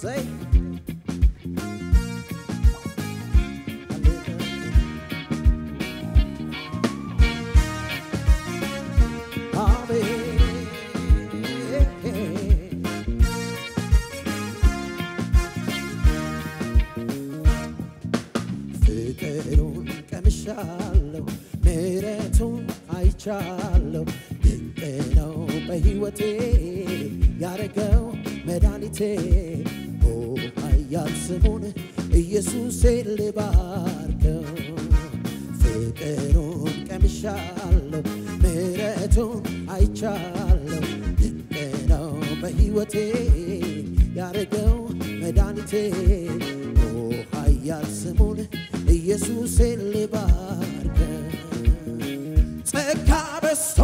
say ፍቅሩን ቀምሻለሁ ምሕረቱን አይቻለሁ ድንቅ ነው በሕይወቴ ያረገው መድኃኒቴ ኦ ኃያል ስሙን ኢየሱሴን ልባርከው ፍቅሩን ቀምሻለሁ ምሕረቱን አይቻለሁ ድንቅ ነው በሕይወቴ ያረገው መድኃኒቴ ኦ ኃያል ስሙን ኢየሱሴን ልባርከው ጸጋ በዝቶ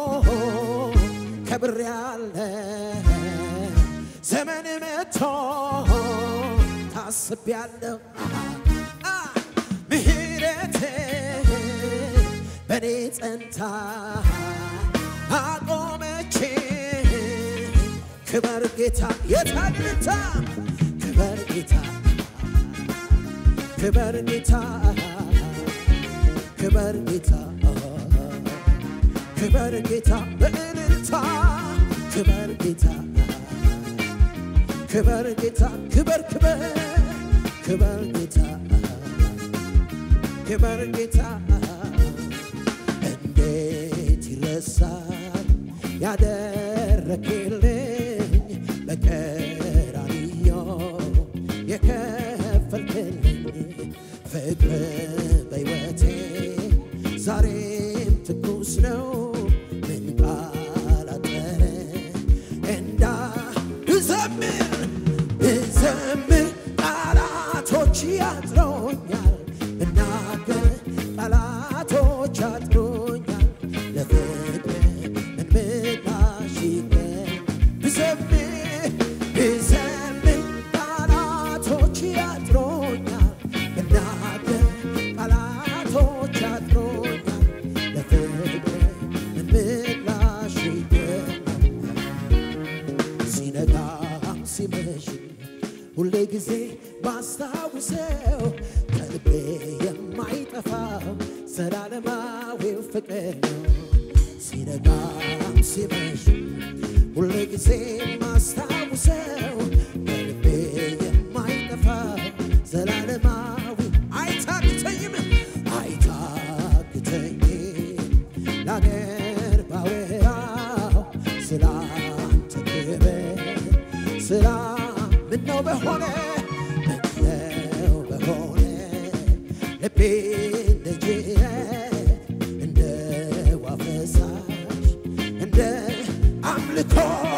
ከብሬአለሁ ዘመን መጥቶ ታስቤአለሁ ምሕረቴ በኔ ጸንታ አቆመችኝ ክበር ጌታ የታድልታ ክበር ጌታ ክበር ጌታ ክበር ጌታ ክበር ጌታ በእልልታ ክበር ጌታ ክበር ጌታ ክበር ክበር ክበር ጌታ ክበር ጌታ እንዴት ይረሳል ያደረክልኝ በቀራንዮ የከፈልክልኝ ፍቅር በሕይወቴ ዛሬም ትኩስ ነው ምን ቃል አጠረ ብዘምር ቃላቶች ያጥሮኛል ብናገር ቃላቶች ያጥሮኛል ለፍቅር ምን ምላሽ ይገኝ ብዘምር ቃላቶች ያጥሮኛል ብናገር ቃላቶች ያጥሮኛል ለፍቅር ምን ምላሽ ይገኝ ሲነጋም ሲመሽ ሁሌ ጊዜ ባስታውሰው ከልቤ የማይጠፋው ዘላለማዊው ፍቅር ነው ሲነጋም ሲመሽ ሁሌ ጊዜ ባስታውሰው ከልቤ የማይጠፋው ዘላለማዊ አይታክተኝም ላገር ባወራው ስላንተ ክብር ስላ ምነው በሆነ ልቤ እንደ ጅረት እንደ ውሃ ፈሳሽ እንደ አምልኮ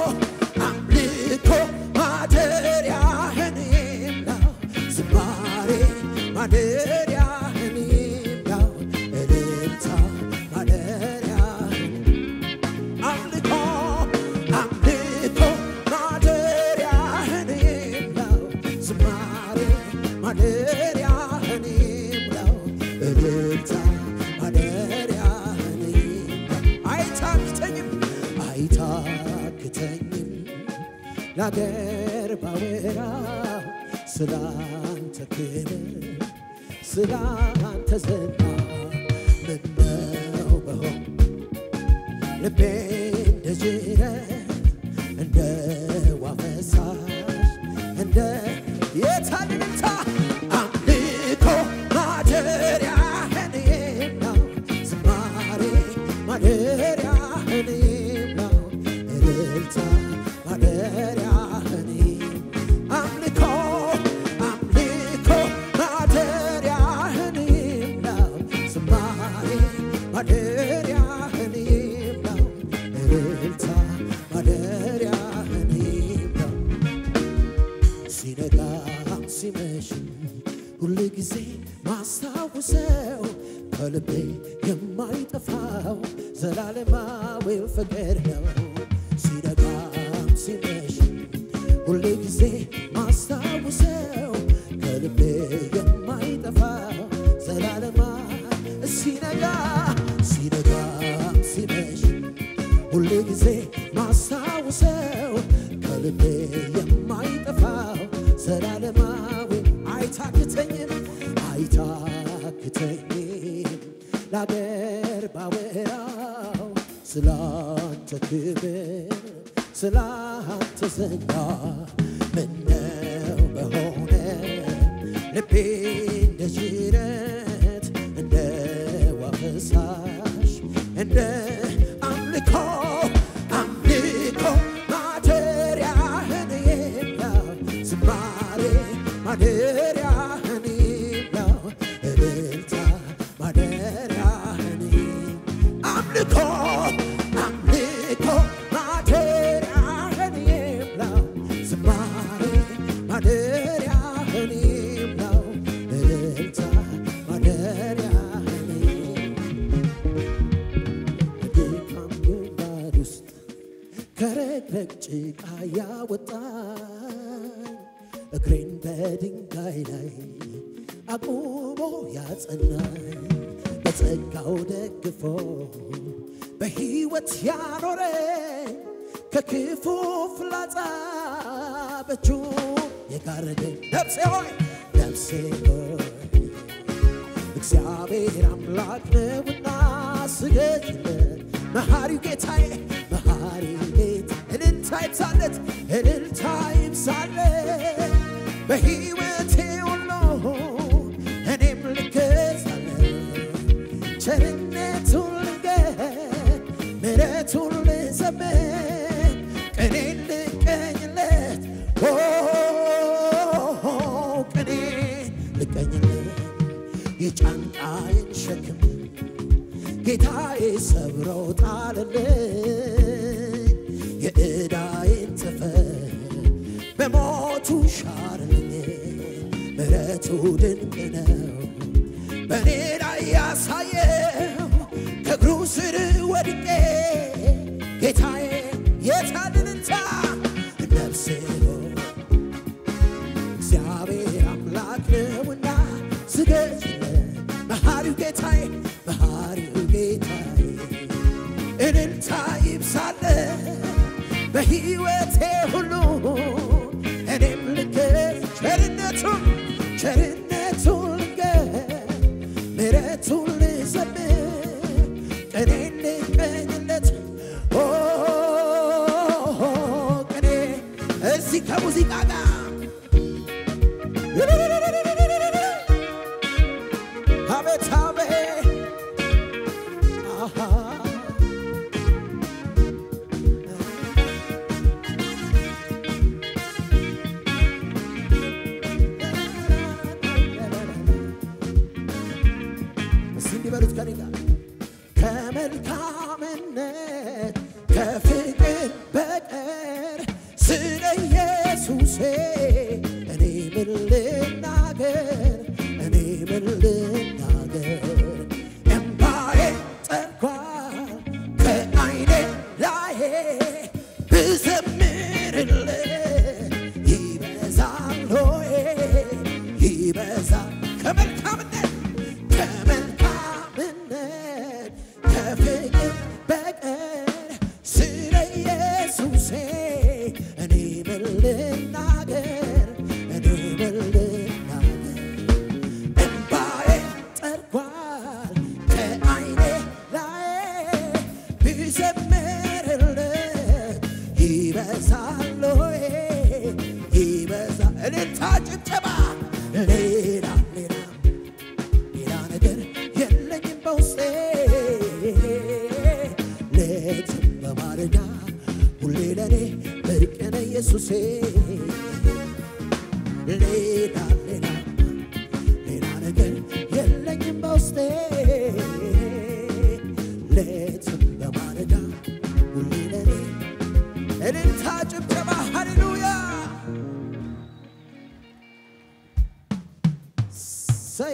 ማደሪያህን ይምላው ዝማሬ ማደሪያህን ይምላው እልልታ ማደሪያህን አምልኮ ማደሪያህን ይምላው ዝማሬ ማደሪያህን ይምላው እልልታ ማደሪያህን ይምላው አይታክተኝም ላገር ባወራው ስላንተ ክብር ስላንተ ዝና ምነው በሆነ ልቤ እንደ ጅረት እንደ ውሃ ፈሳሽ እንደ የታድልታ አምልኮ ማደሪያህን ይምላው ዝማሬ ማደሪያህን ይምላው እልልታ ማደሪያህን አምልኮ ማደሪያህን ይምላው ዝማሬ ማደሪያህን ይምላው እልልታ ማደሪያህን ይምላው ሲነጋም ሲመሽ ሁል ጊዜ ማስታውሰው ከልቤ የማይጠፋው ዘላለማዊው ፍቅር ነው ሲነጋም ሲመሽ ሁል ጊዜ ማስታውሰው ከልቤ የማይጠፋው ዘላለማዊ ሲነጋም ሲመሽ ሁል ጊዜ ማስታውሰው ከልቤ የማይጠፋው ዘላለማዊ አይታክተኝም ለአገር ባወራው ስላንተ ክብር ስላንተ ዝና ምነው በሆነ ልቤ እንደ ጅረት እንደ ውሃ ፈሳሽ እንደ አምልኮ ማደሪያህን ይብላው ዝማሬ ማደሪያህን ይብላው እልልታ ማደሪያህን አምልኮ ማደሪያህን ይብላው ዝማሬ ማደሪያህን ይብላው እልልታ ማደሪያህን በድካም ጉድጓድ ውስጥ ከረግረግ ጭቃ ያወጣኝ እግሬን በድንጋይ ላይ አቁሞ ያጸናኝ በጸጋው ደግፎ በሕይወት ያኖረኝ ከክፉ ፍላጻ በእጁ የጋረደኝ ነፍሴ ሆይ እግዚአብሔር አምላክ ነውና ስገድለት መሐሪው ጌታዬ መሐሪው ጌታ እልልታ ይብዛለት በሕይወቴ ሁሉ እኔም ልገዛለት ቸርነቱን ልንገር ምሕረቱን ልዘምር ቅኔን ልቀኝለት ቅኔን ልቀኝለት የጫንቃዬን ሸክም ጌታዬ ሰብሮ ጣለልኝ የዕዳዬን ጠፈር በሞቱ ሻረልኝ ምሕረቱ ድንቅ ነው በኔ ላይ ያሳየው ከእግሩ ስር ወድቄ ጌታዬ የታድንታ ነፍሴ ሆይ እግዚአብሔር አምላክ ነውና ስገድለት መሐሪው ጌታዬ መሐሪው ጌታዬ እልልታ ይብዛለት በሕይወቴ ሁሉ እኔም ልንገር ቸርነቱን ልንገር ምሕረቱን ልዘምር ቅኔን ልቀኝለት ቅኔ እዚህ ከሙዚቃ ጋር አቤት አቤት በሉት ከኔ ጋር ከመልካምነት ከፍቅር በቀር ስለ ኢየሱሴ እኔ ምን ልናገር እምባዬ ጠርጓል ከዓይኔ ላይ ብዘምርለት ይበዛል ሆይ ይበዛል ከመልካምነት ከፍቅር በቀር ስለ ኢየሱሴ እኔ ምን ልናገር እምባዬ ጠርጓል ከዓይኔ ላይ ብዘምርለት ይበዛል ሆይ ይበዛል እልልታ ጭብጨባ ሌላ ነገር የለኝም በውስጤ ሌትም በማለዳ ሁሌ ለኔ ብርቅ ነህ ኢየሱሴ ሌላ ነገር የለኝም በውስጤ ሌትም በማለዳ ሁሌ ለኔ እልልታ ጭብጨባ ሃሌሉያ say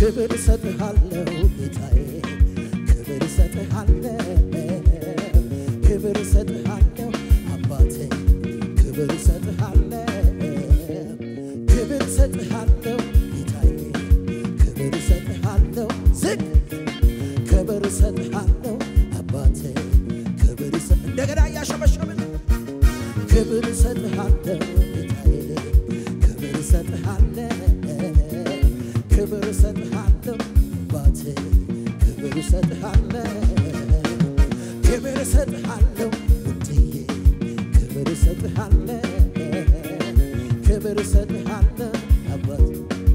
ክብር እሰጥሃለሁ ጌታዬ ክብር እሰጥሃለሁ ክብር እሰጥሃለሁ አባቴ ክብር እሰጥሃለሁ ክብር እሰጥሃለሁ ጌታዬ ክብር እሰጥሃለሁ ዝቅ ክብር እሰጥሃለሁ አባቴ ክብር እንደገና ያሸበሸብን ክብር እሰጥሃለሁ ጌታዬ ክብር እሰጥሃለሁ ክብር እሰጥሃለሁ አባቴ ክብር እሰጥሃለሁ ክብር እሰጥሃለሁ ውድዬ ክብር እሰጥሃለሁ ክብር እሰጥሃለሁ አባቴ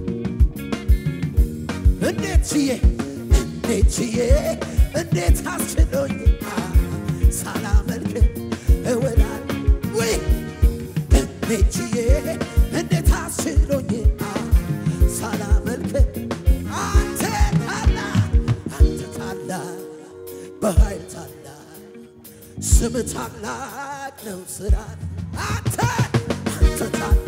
እንዴት ችዬ እንዴት አስችሎኝ ሳላመልክ እውላለሁ ወይ እንዴት ችዬ እንዴት አስችሎኝ ሳላመልክ አንተ ታላቅ በኃይል ታላቅ ስም ታላቅ ነው ስራ አንተ ታላቅ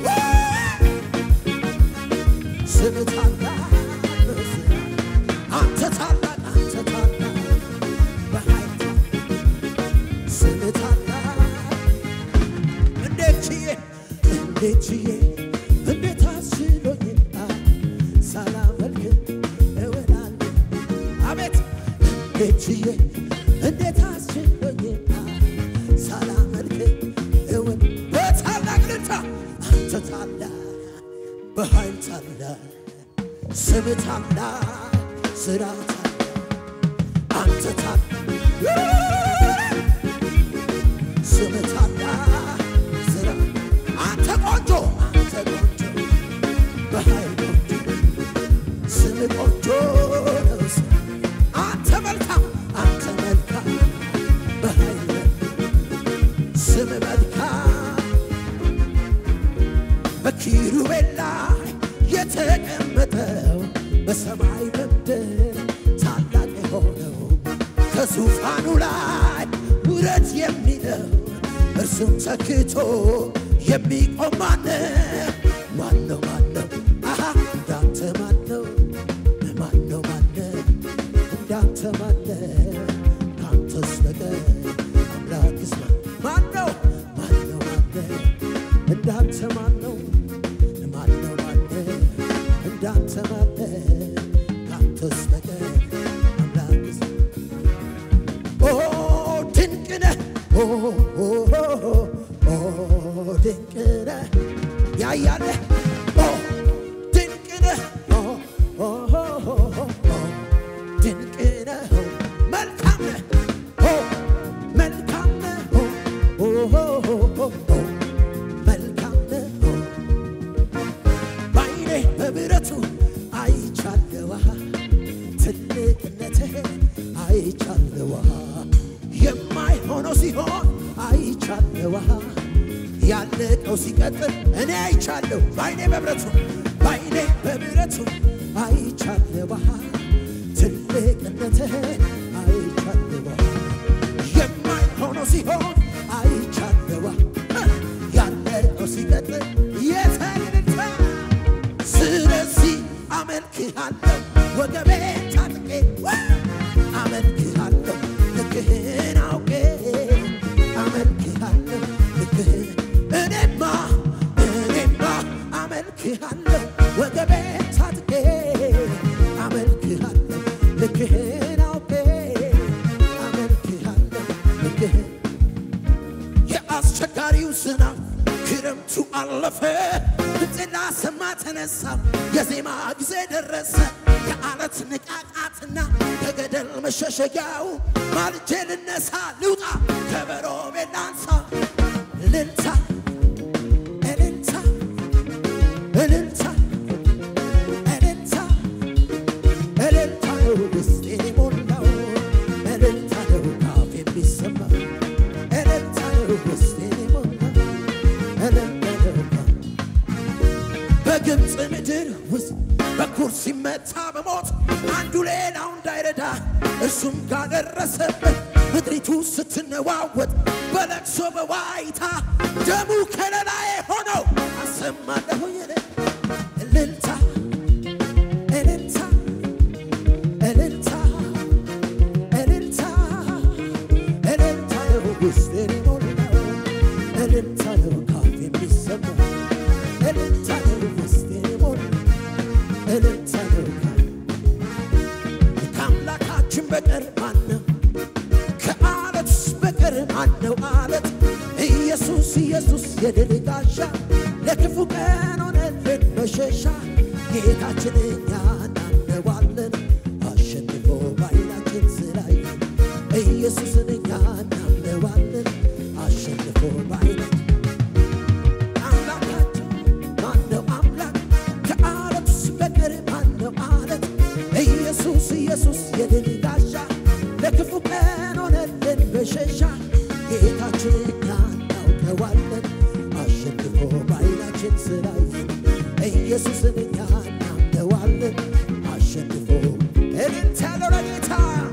ስም ታላቅ ነው ስራ አንተ ታላቅ በኃይል ታላቅ ስም ታላቅ እንዴት ችዬ እንዴት አስችሎኝ ሳላመልክ እውላለሁ አቤት እንዴት ችዬ እንዴት አስችሎኝ ሳላመልክ በታላቅ ልልታ አንተ ታላቅ በኃይል ታላቅ ስም ታላቅ ስራ ታላቅ አንተ ታላቅ ስም ታላቅ ስራ አንተ ቆንጆ በኃይል ቆንጆ ስም ቆንጆ ነው አንተ መልካም በኃይል ስም መልካም በኪሩቤል ላይ የተቀመጠው በሰማይ በምድር ታላቅ የሆነው ከዙፋኑ ላይ ውረድ የሚለው እርሱም ተክቶ የሚቆም ማነው አሃ እንዳንተ ማነው እንዳንተ ካንተስ በቀር አምላክስ ማነው እንዳንተ ማነው እንዳንተ ካንተስ በቀር አምላክስ ድንቅ ነህ ድንቅ ነህ ያያለ ድንቅ ነህ ድንቅ ነህ መልካም ነህ መልካም ነህ መልካም ነህ በዓይኔ በምሕረቱ አይቻለዋ ትልቅነትህ አይቻለዋ የማይሆነው ሲሆን አይቻለዋ ያለቀው ሲቀጥል እኔ አይቻለሁ በዓይኔ በምሕረቱ አይቻለዋ ትልቅነትህ አይቻለዋ የማይሆነው ሲሆን አይቻለዋ ያለቀው ሲቀጥል የተልልታ ስለዚህ አመልክሃለሁ ወገቤን ታጥቄ አመልክሃለሁ ልክህን አውቄ አመልክሃለሁ ልክህን እኔማ አመልክሃለሁ ወገቤን ታጥቄ አመልክሃለሁ ልክህን አውቄ አመልክሃለሁ ልክህን የአስቸጋሪው ዝናብ ክረምቱ አለፈ ድምፄን ላሰማ ተነሳሁ የዜማ ጊዜ ደረሰ የዓለት ንቃቃትና ከገደል መሸሸጊያው ማልጄ ልነሳ ልውጣ ከበሮሜን ላንሳ እልልታ እልልታ እልልታ እልልታ እልልታ ነው ውስጤን የሞላው እልልታ ነው ካፌ የሚሰማው እልልታ ነው ውስጤን የሞላው እልልታ ነው በግብፅ ምድር ውስጥ በኩር ሲመታ በሞት አንዱ ሌላው እንዳይረዳ እርሱም ጋር ደረሰበት ምድሪቱ ስትነዋወጥ በለቅሶ በዋይታ ደሙ ከለላዬ ሆነው አሰማለሁ እልልታ እልልታ ውስጤን ሞላው እልልታ ነው ካፌ የሚሰማው እልልታ ነው ውስጤን ሞላው እልልታ ነው ከአምላካችን በቀር ማነው ከአለት በቀር ማነው አለት ኢየሱስ ኢየሱስ የድል ጋሻ ለክፉ ቀን ሆነልን መሸሻ ጌታችን እኛ እናምነዋለን አሸንፎ በዓይናችን ስላየን ኢየሱስን እኛ እናምነዋለን አሸንፎ በዓይናችን አምላካችን ማነው አምላክ ከአለት በቀር ማነው አለት ኢየሱስ ኢየሱስ የድል ጋሻ ለክፉ ቀን ሆነልን መሸሻ ጌታችን እኛ እናውቀዋለን አሸንፎ በዓይናችን ስላየን ኢየሱስን እኛ እናምነዋለን አሸንፎ እልልታ ነው ለጌታ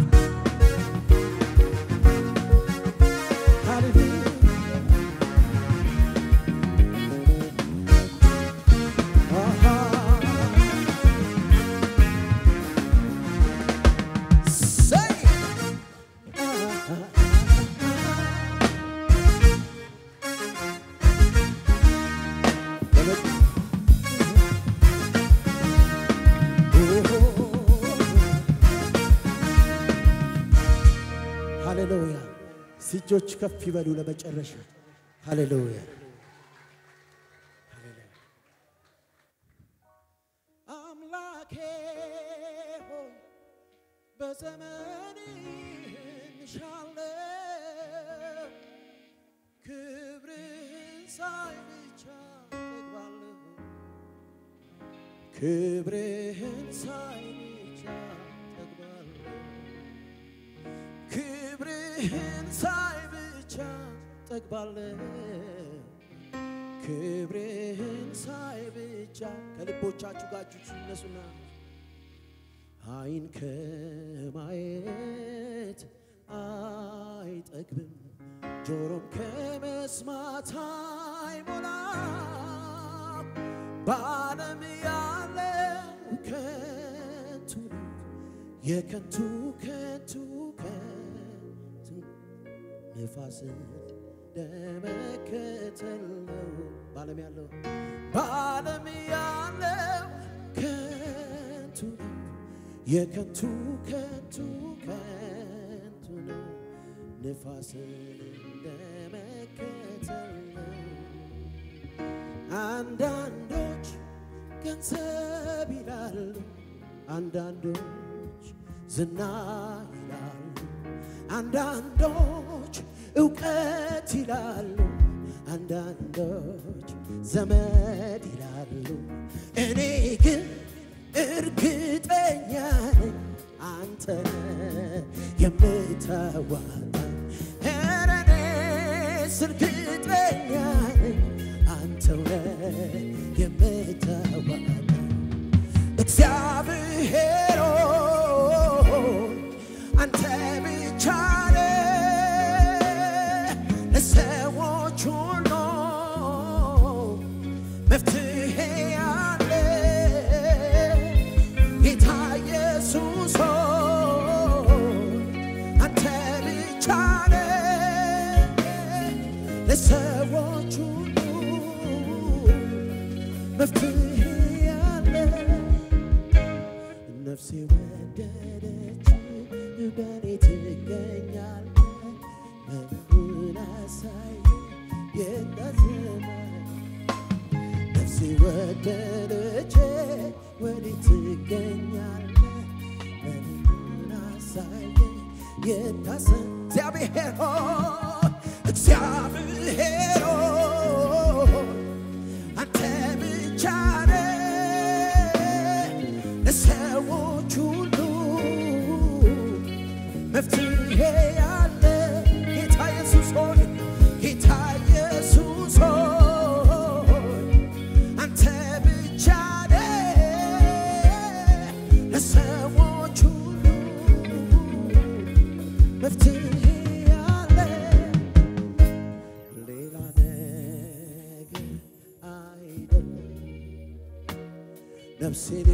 ሃሌሉያ እጆች ከፍ ይበሉ ለመጨረሻ ሃሌሉያ አምላኬ ሆይ በዘመኔ እንሻለሁ ክብርህን ሳይ ብቻ እጠግባለሁ ክብርህን ሳይ ብቻ እጠግባለሁ ክብርህን ሳይ ብቻ እጠግባለሁ ክብርህን ሳይ ብቻ ከልቦቻችሁ ጋር እጆቻችሁን ነሱና አይን ከማየት አይጠግብም ጆሮም ከመስማት አይሞላም በዓለም ያለው ከንቱ ነው የከንቱ ከንቱ ከንቱ ነፋስን ለመከተል ነው በዓለም ያለው ከንቱ ነው የከንቱ ከንቱ ከንቱ ነው ነፋስን ለመከተል ነው አንዳንዶች ገንዘብ ይላሉ አንዳንዶች ዝና ይላሉ አንዳንዶች እውቀት ይላሉ አንዳንዶች ዘመድ ይላሉ እኔ ግን እርግጠኛ ነኝ አንተ የምታዋጣኝ እኔስ እርግጠኛ ነኝ አንተው የምታዋጣኝ እግዚአብሔር አንተ ብቻ ለሰዎች ሁሉ መፍትሄ ያለ ጌታ ኢየሱስ አንተ ብቻ ለሰዎች ሁሉ መፍትሄ ያለ ነፍሴ ወደደች በኔ ትገኛለህ መንገዱን አሳይ የታዘመ ነፍሴ ወደደች ወዴት ትገኛለህ መንገዱን አሳይ የታዘመ እግዚአብሔር አንተ ብቻ ለሰዎች ሁሉ መፍትሄ ያለ ጌታ ኢየሱስ አንተ ብቻ ለሰዎች ሁሉ መፍትሄ ያለ ሌላ ነገር አይደለም ነፍሴን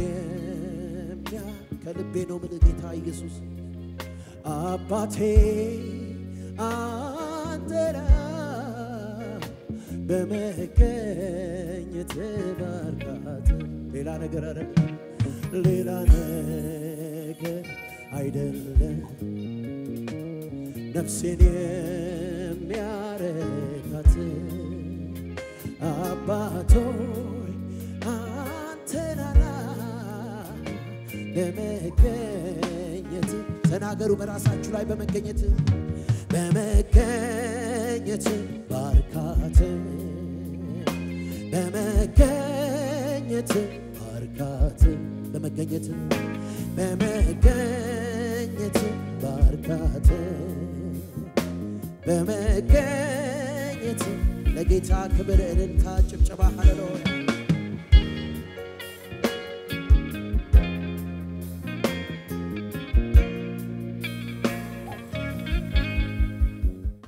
ከልቤ ነው ምን ጌታ ኢየሱስ አባቴ አንተ በመገኘት ባርካት ሌላ ነገር አይደለም ነፍሴን የሚያረካት አባቶይ አንተናና በመገኘት ተናገሩ በራሳችሁ ላይ በመገኘት ባርካት በመገኘት ባርካት በመገኘት ባርካት በመገኘት ለጌታ ክብር እልልታ ጭብጨባ ሃሌሉያ